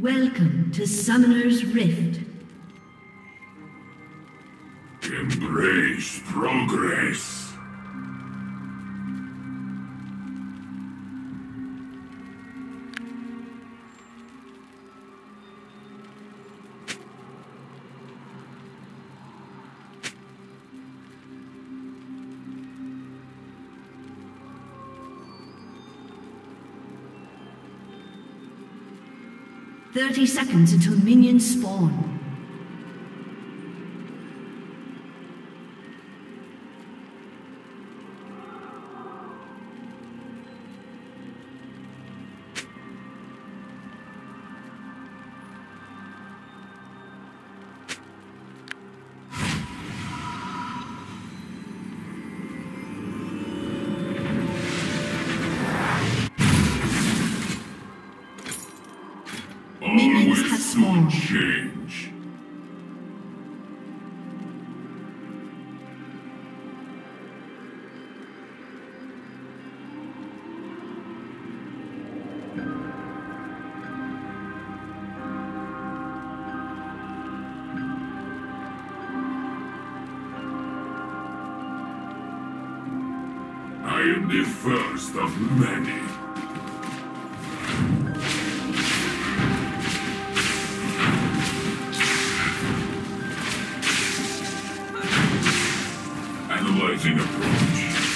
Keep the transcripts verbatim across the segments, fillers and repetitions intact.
Welcome to Summoner's Rift. Embrace progress. Thirty seconds until minions spawn. Minions have spawned. Change. I am the first of many. Analyzing approach.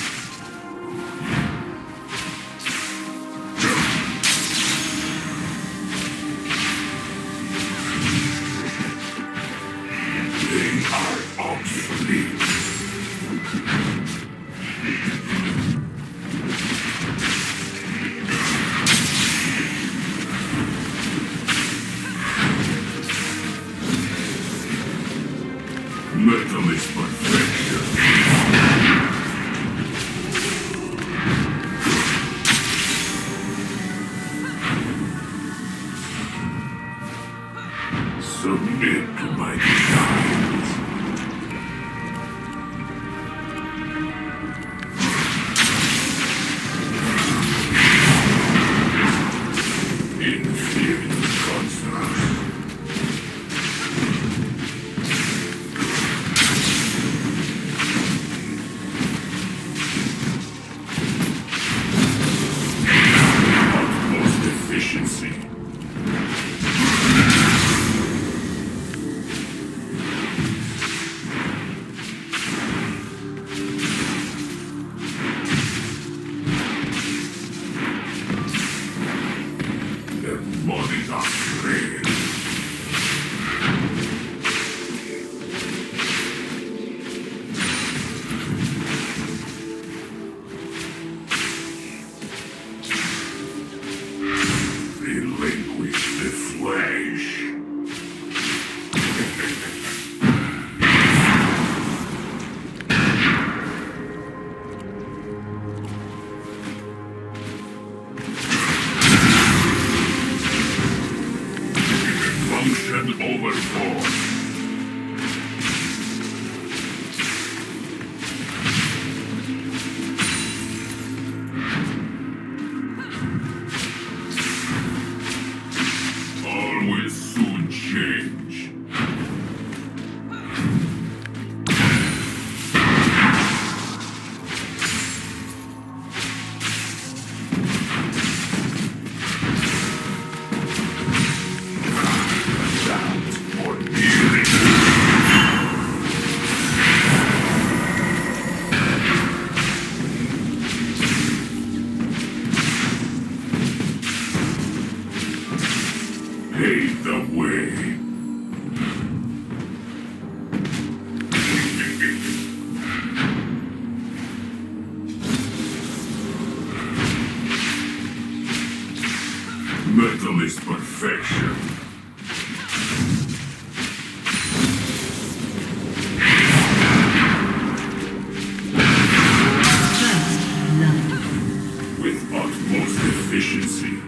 They are obsolete. Metal is perfection. Submit to my designs. Inferior constructs. Utmost efficiency. Bodies are free. Relinquish the flesh. Function overboard. All will soon change. Pave the way. Metal is perfection. First blood. With utmost efficiency.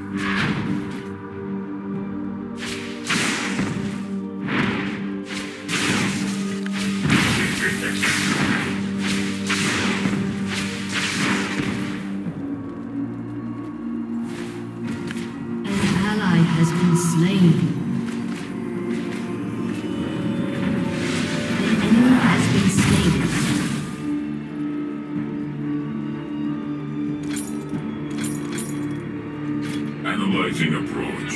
An ally has been slain. An enemy has been slain. Analyzing approach.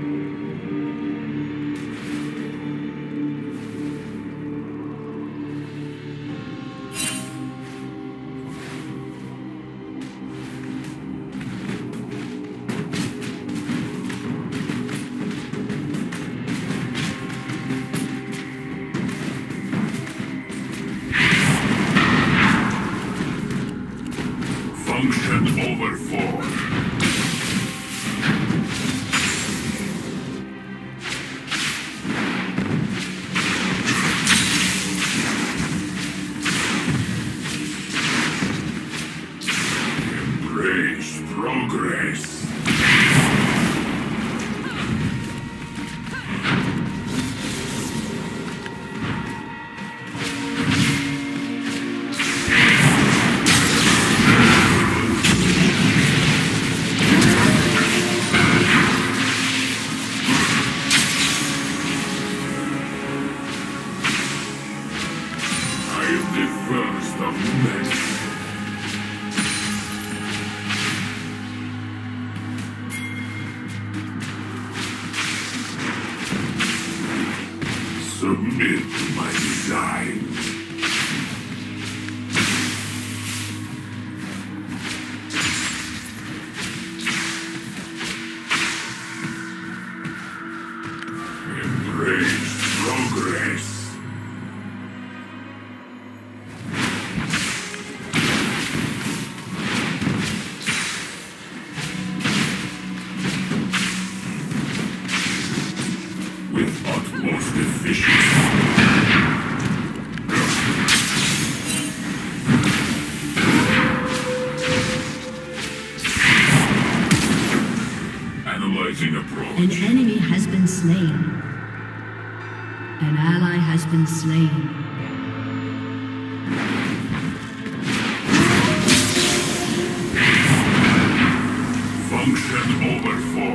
Function over four. Embrace progress. I am the first of many. Submit to my design. Embrace progress. With utmost efficiency. Analyzing approach. An enemy has been slain. An ally has been slain. Function over four.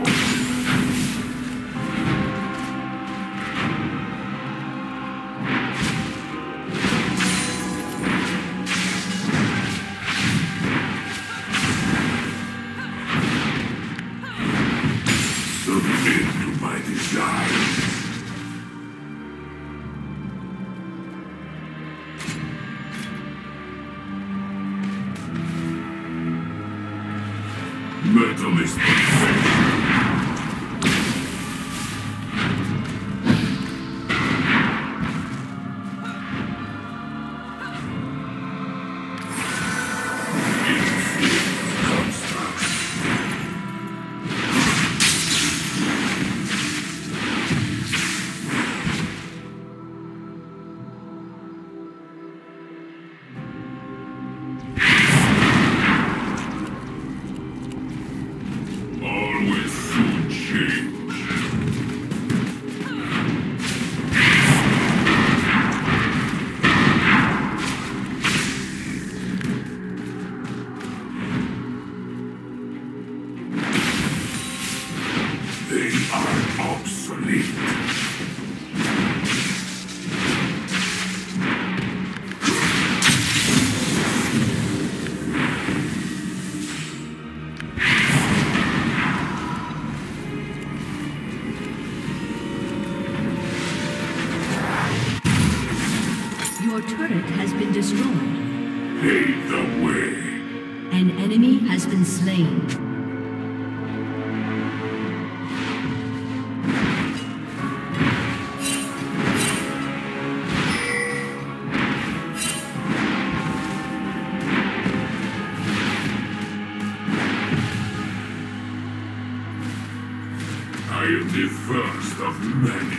Submit to my desires. Metal is perfection. Always soon change. They are obsolete. Your turret has been destroyed. Pave the way. An enemy has been slain. I am the first of many.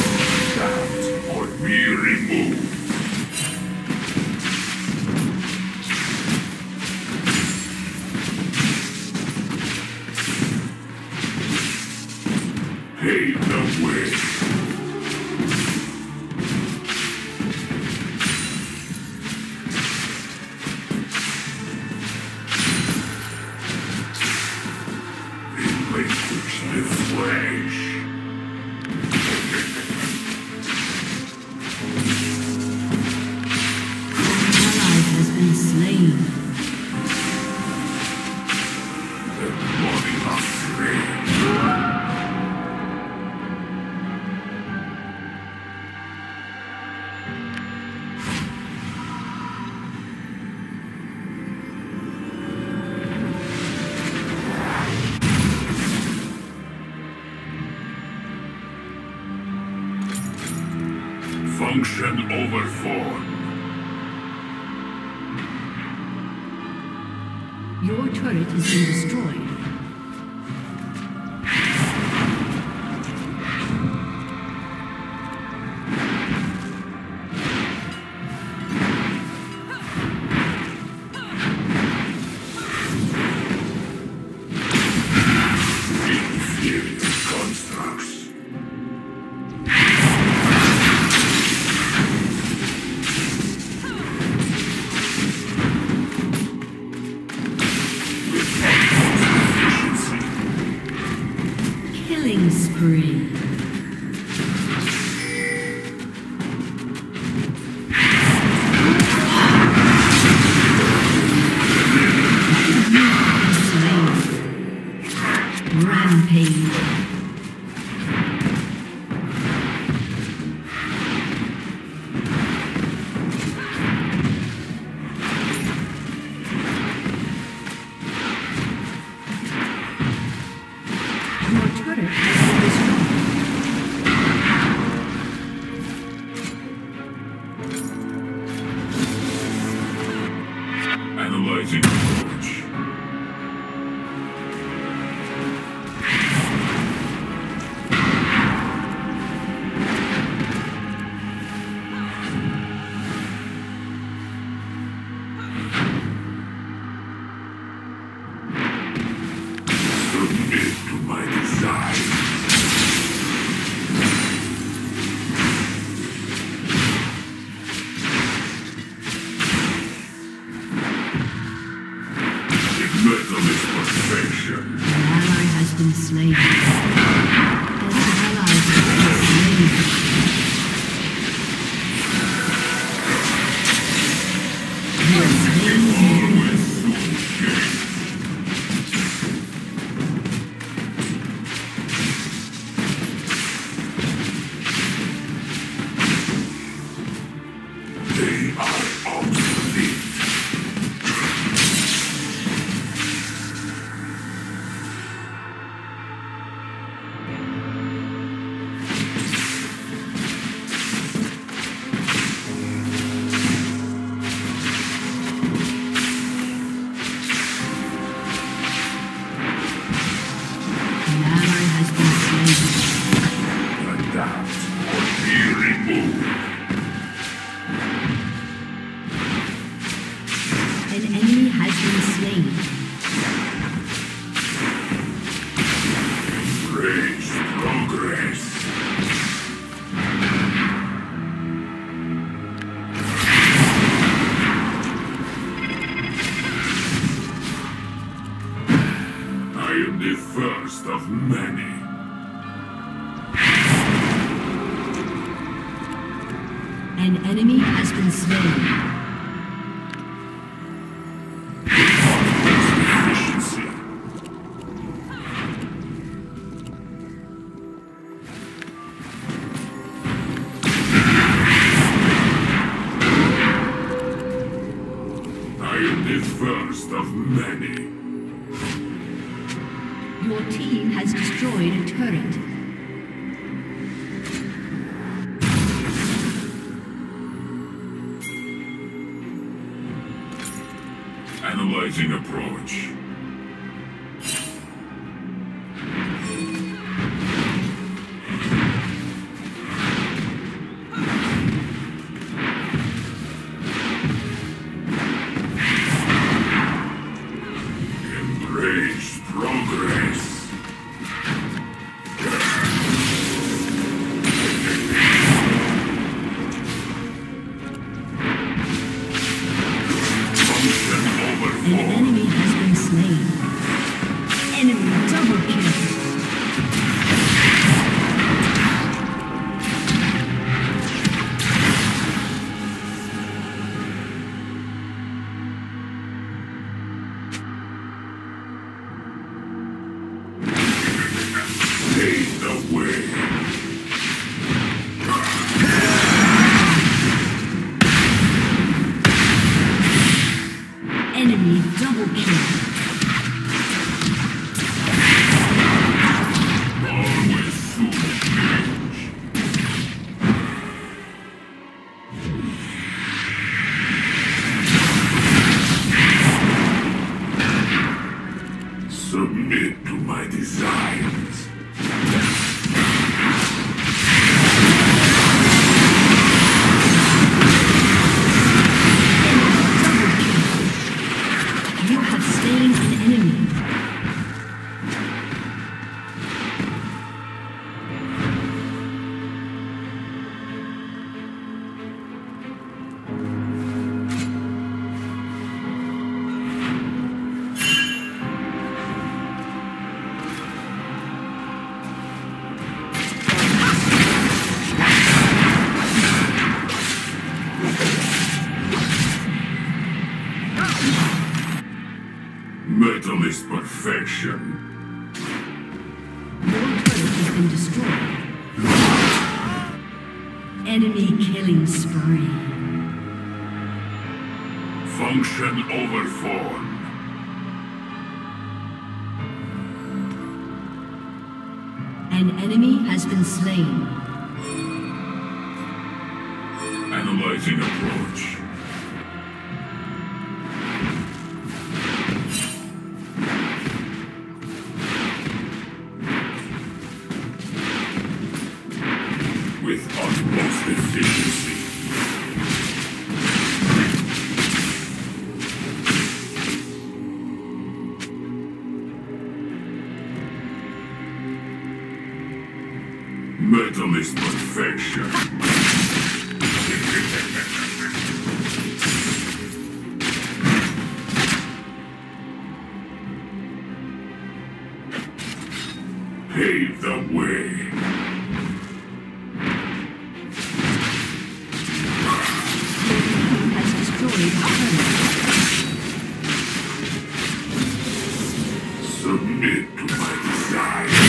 Or be removed. Function over form. Your turret has been destroyed. Killing spree. Rampage. Analyzing approach. Submit to my desire. Metal is perfection. An ally has been slain. An ally has been slain. You are slain. They are obsolete. Adapt or be removed. An enemy has been slain. Embrace progress. I am the first of many. An enemy has been slain. Efficiency. I am the first of many. Your team has destroyed a turret. Analyzing approach. Embrace progress. An enemy has been slain. perfection. Your turret has been destroyed. Enemy killing spree. Function overformed. An enemy has been slain. Analyzing approach. With utmost efficiency. Metalist perfection. Pave the way. Has destroyed a turret. Submit to my desire.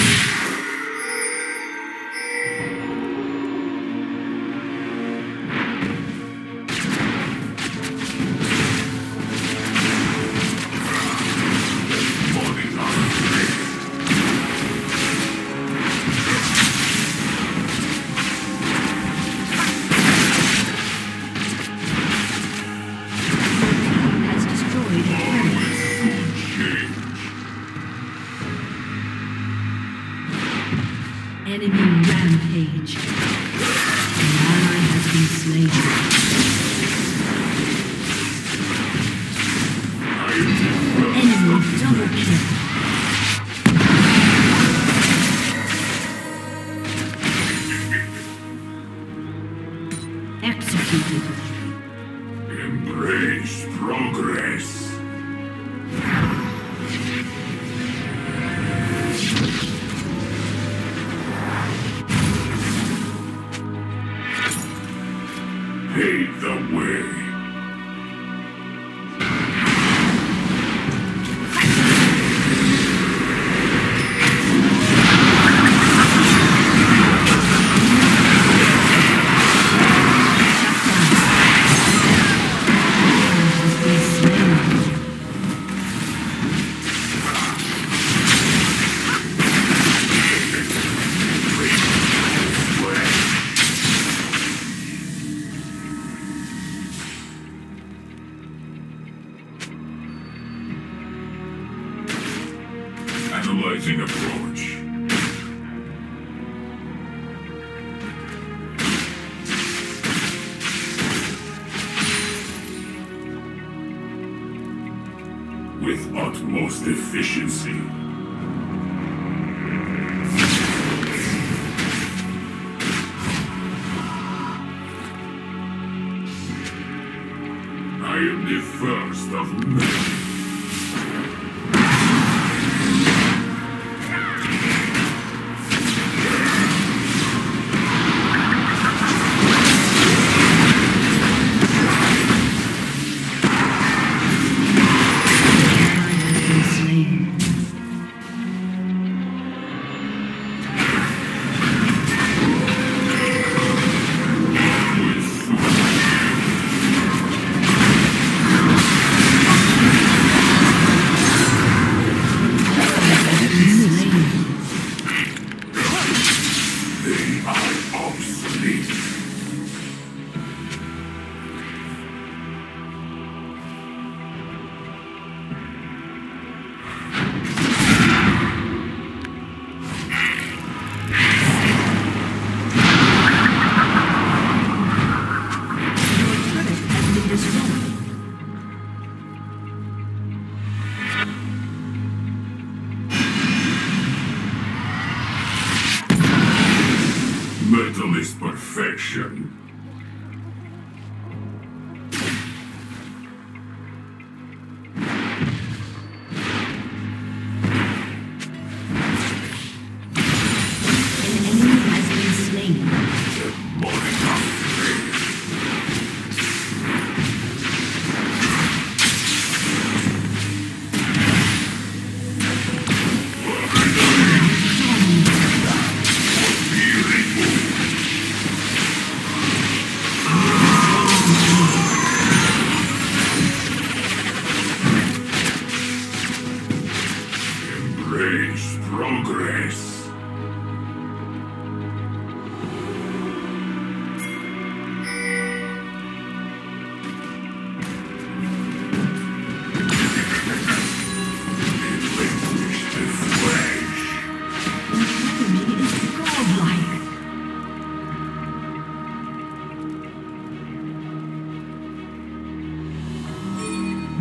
Enemy rampage. An ally has been slain. Enemy double kill. Executed. Embrace progress. Pave the way. Analyzing approach. With utmost efficiency. I am the first of many.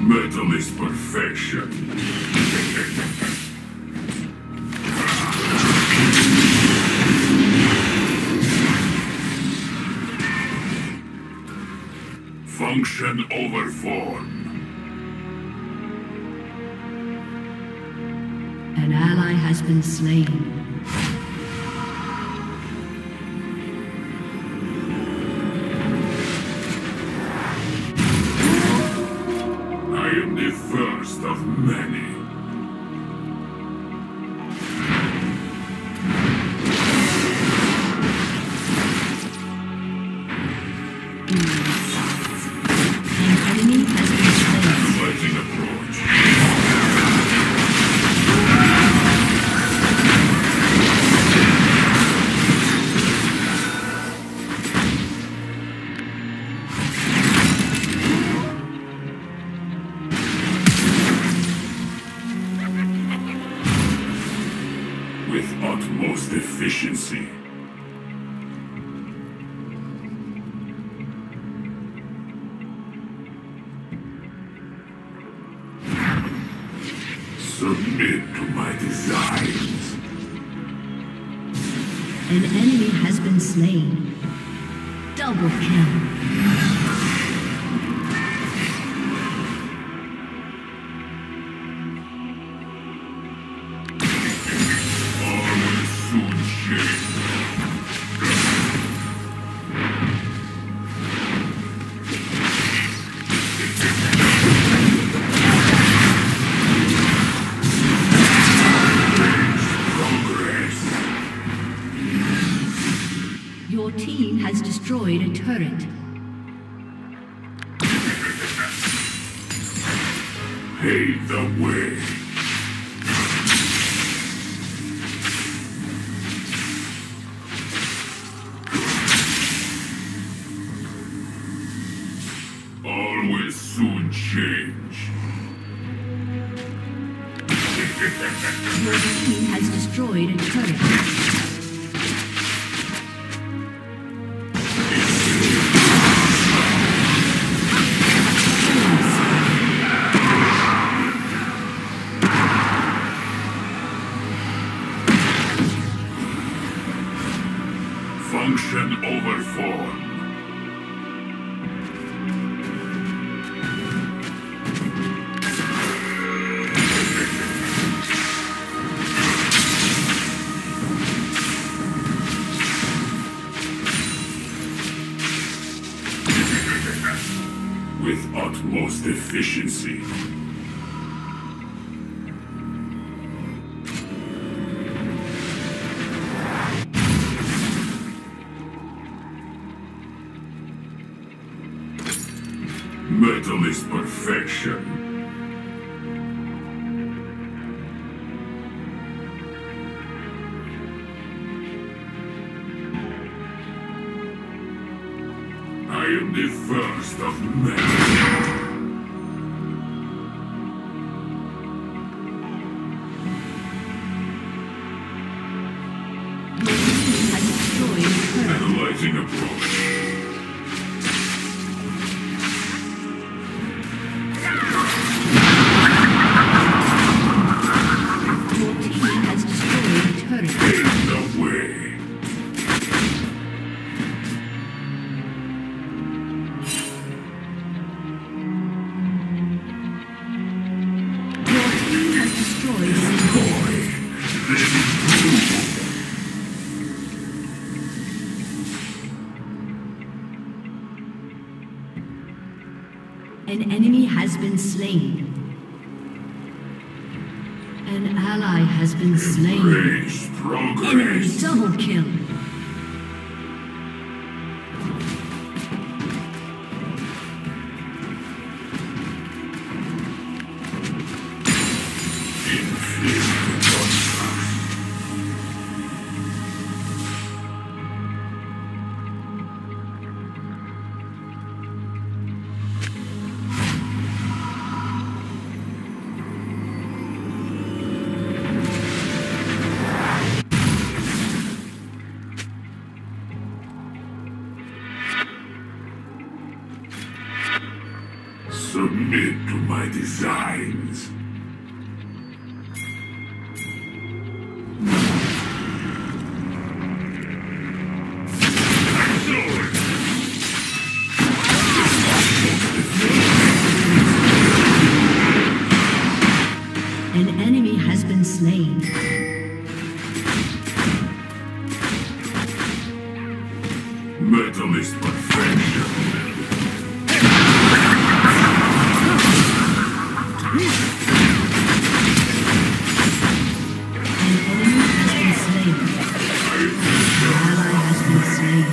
Metal is perfection. Function over form. An ally has been slain. I am the first of many. With utmost efficiency. Submit to my designs. An enemy has been slain. Double kill. Your team has destroyed a turret. Pave the way. All will soon change. Your team has destroyed a turret. Function over form. With utmost efficiency. Metal is perfection. I am the first of many. Analyzing approach. An enemy has been slain. An ally has been slain. Embrace progress. Enemy double kill. Submit to my designs. An enemy has been slain. Metal is perfection. An enemy has been slain. An ally has been slain.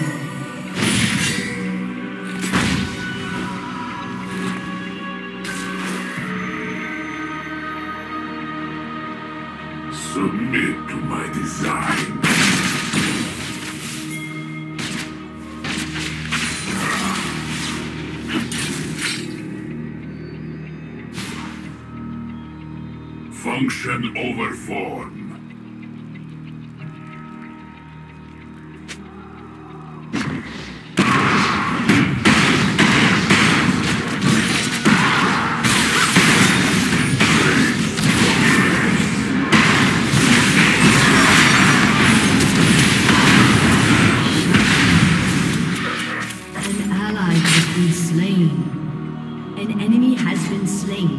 Submit to my design. Function over form. An ally has been slain. An enemy has been slain.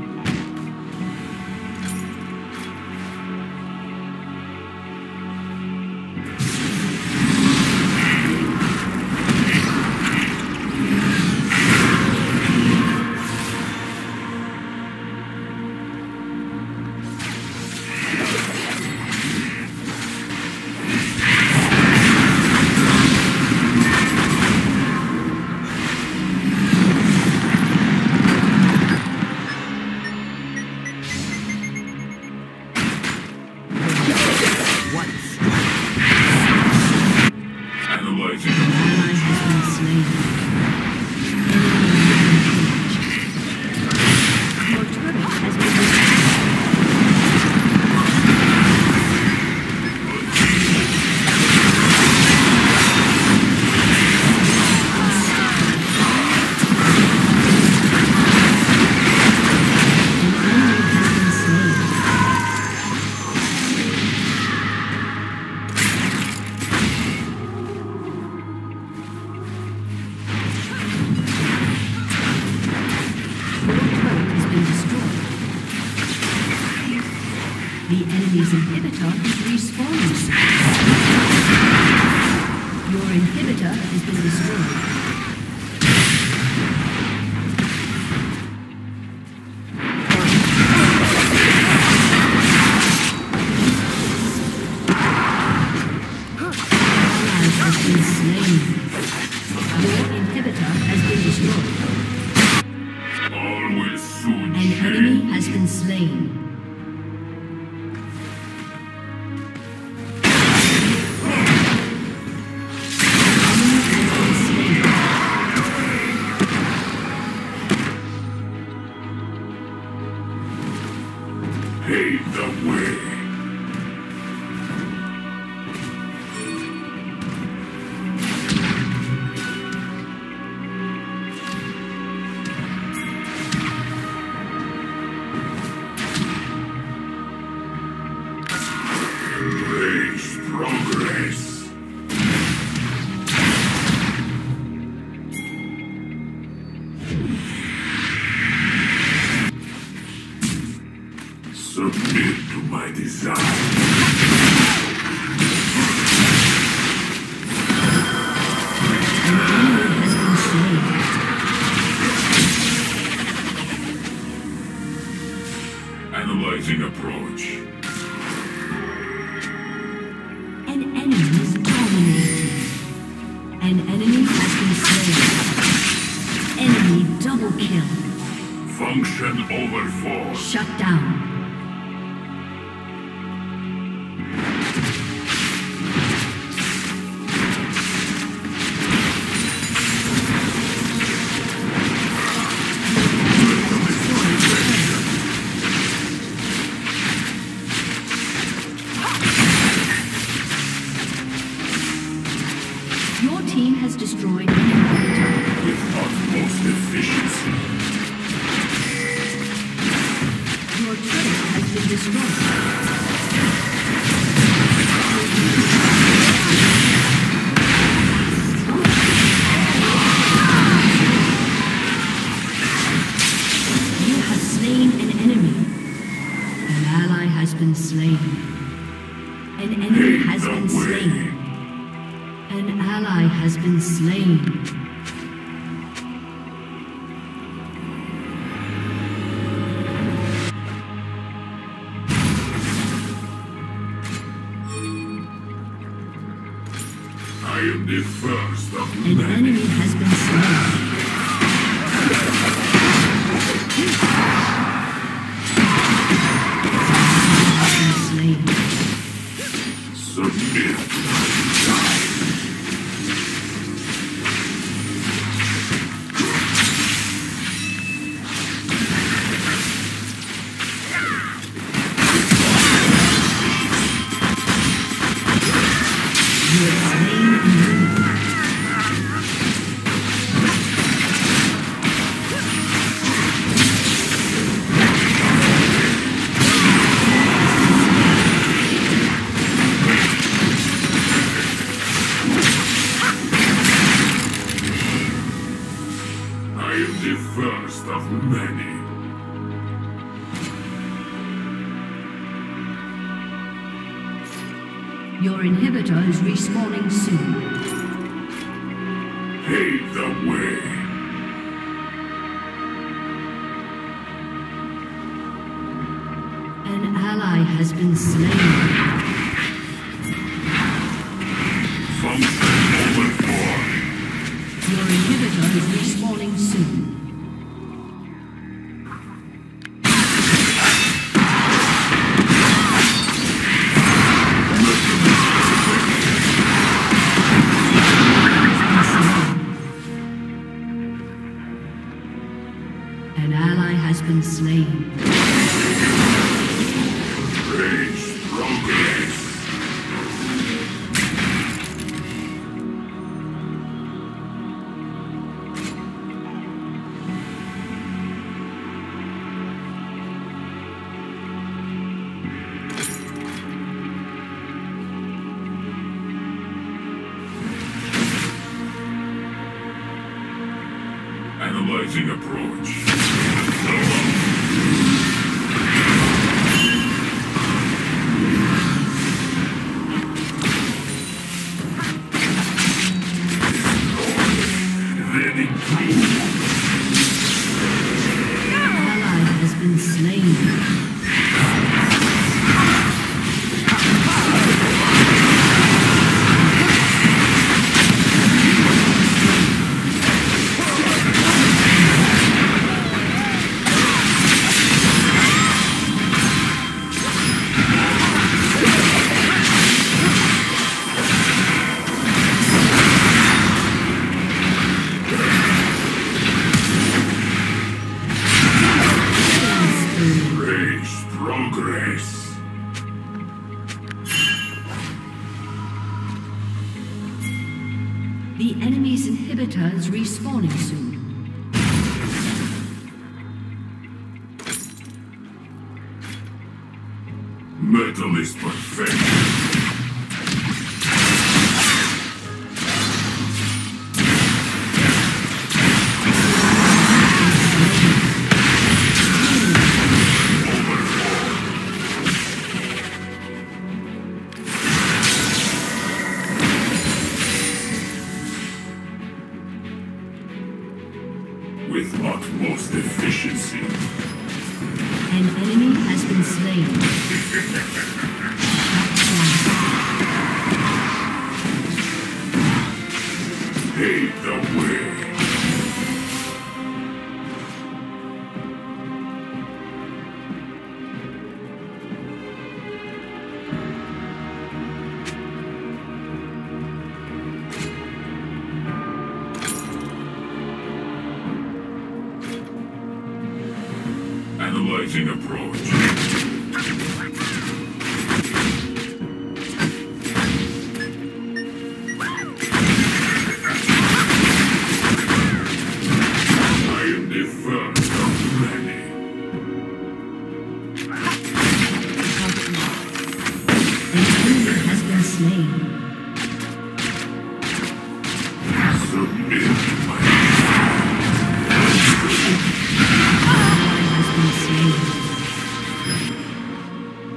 The enemy's inhibitor is respawning. Your inhibitor has been destroyed. Has been slain. Your inhibitor has been destroyed. All will soon An enemy has been slain. pave the way. Embrace progress. Submit to my desire. Analyzing approach. An enemy is dominating. An enemy has been slain. Enemy double kill. Function over force. Shut down. Your team has destroyed an inhibitor. With utmost efficiency. slain. An enemy has been slain. An ally has been slain. I am the first of An many. enemy has been slain. Submit. First of many. Your inhibitor is respawning soon. Pave the way. An ally has been slain. Function overboard. Your inhibitor is respawning soon. An ally has been slain. Raise progress. Analyzing approach. The enemy's inhibitor is respawning soon. Metal is perfect. With utmost efficiency. An enemy has been slain. Pave the way. Analyzing approach. I am the first of many. An enemy has been slain. Submit my An ally has been slain.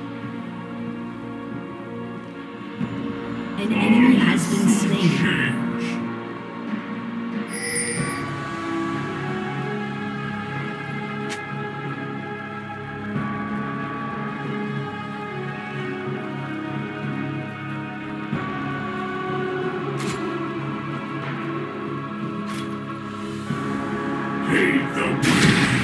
Pave the way.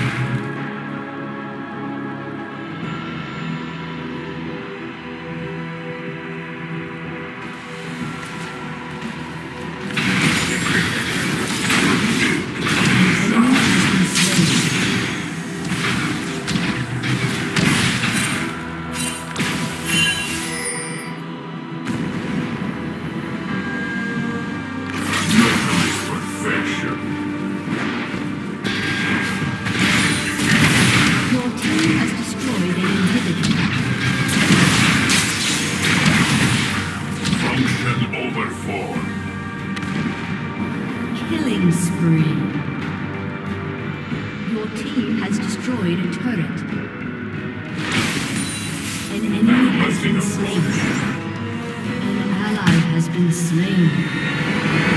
Killing spree. Your team has destroyed a turret. An enemy has been slain. An ally has been slain.